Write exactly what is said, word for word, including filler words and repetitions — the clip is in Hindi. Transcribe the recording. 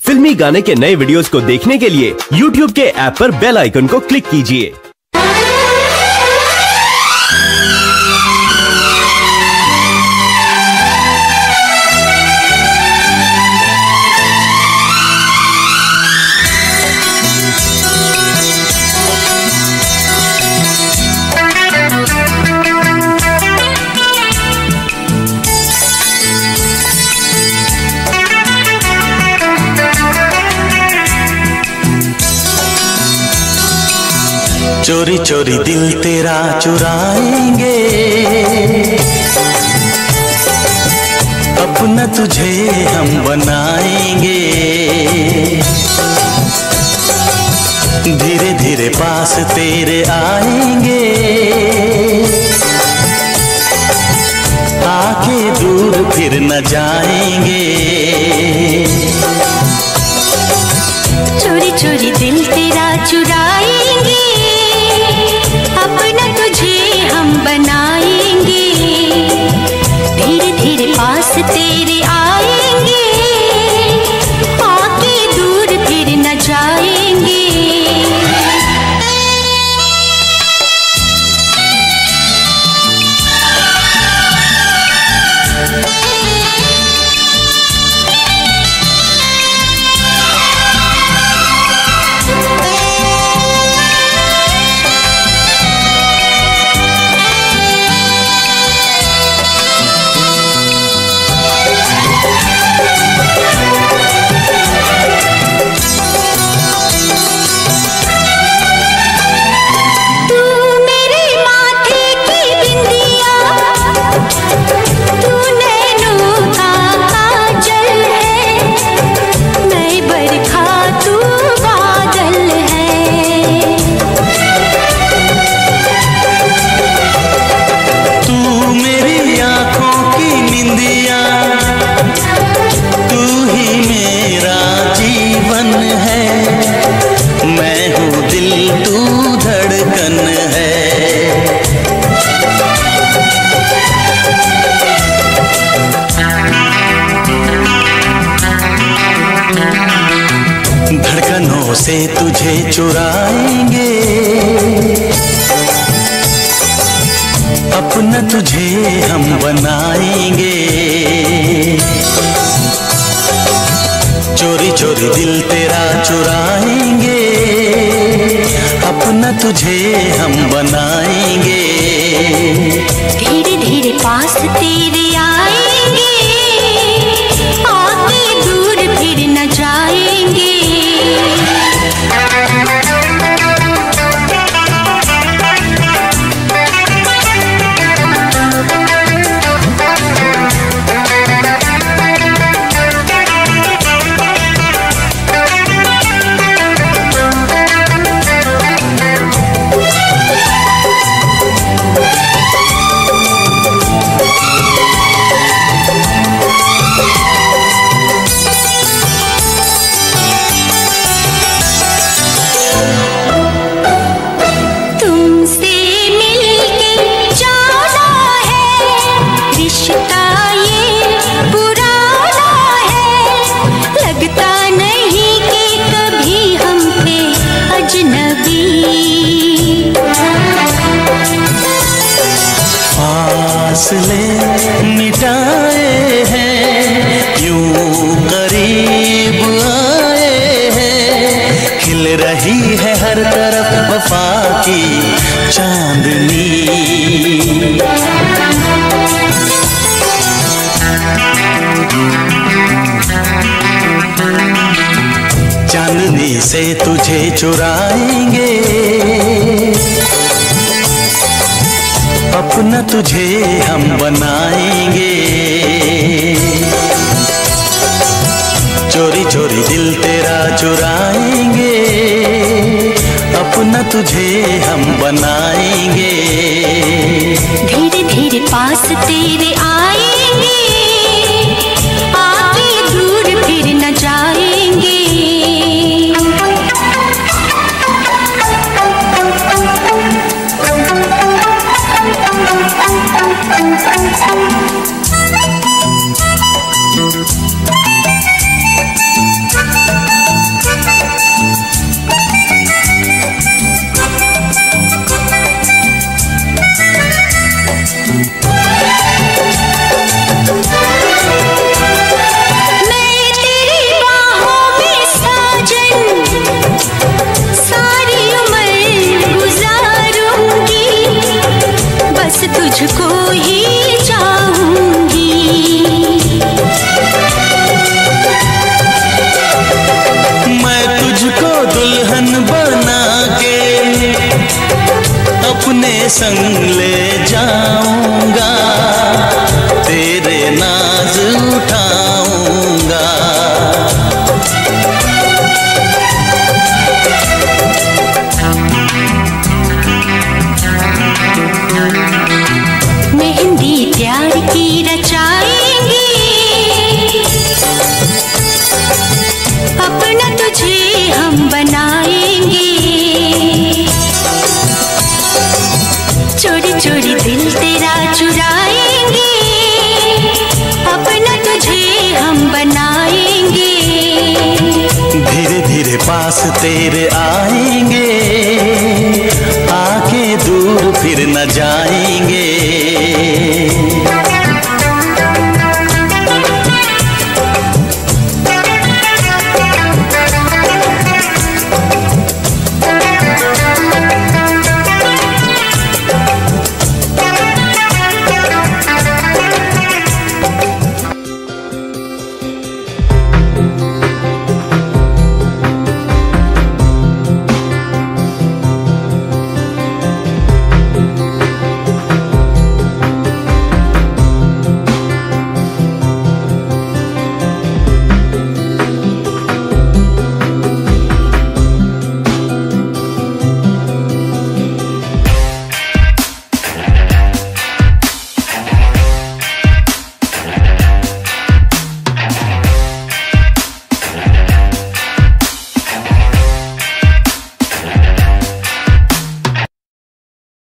फिल्मी गाने के नए वीडियोस को देखने के लिए यूट्यूब के ऐप पर बेल आइकन को क्लिक कीजिए। चोरी चोरी दिल तेरा चुराएंगे, अपना तुझे हम बनाएंगे। धीरे धीरे पास तेरे आएंगे, आके दूर फिर न जाएंगे। चोरी चोरी दिल तेरा चुराएंगे, अपना तुझे हम बनाएंगे। धीरे धीरे पास तेरे आएंगे, आके दूर फिर न जाएंगे। धड़कनों से तुझे चुराएंगे, अपना तुझे हम बनाएंगे। चोरी चोरी दिल तेरा चुराएंगे, अपना तुझे हम बनाएंगे। धीरे धीरे पास तेरे आएंगे, आके दूर फिर न जाएंगे। फासले मिटाए हैं, यूं करीब आए हैं। खिल रही है हर तरफ वफा की चांदनी। चांदनी से तुझे चुराएंगे, अपना तुझे हम बनाएंगे। चोरी चोरी दिल तेरा चुराएंगे, अपना तुझे हम बनाएंगे। धीरे धीरे पास तेरे आएंगे, आके दूर फिर न जाएंगे। Thank you. संग ले जाऊंगा, तेरे नाज उठाऊंगा। मेहंदी प्यार की रचाएंगे, अपना तुझे हम बनाएंगे। चोरी चोरी दिल तेरा चुराएंगे, अपना तुझे हम बनाएंगे। धीरे धीरे पास तेरे आएंगे, आके दूर फिर न जाएंगे।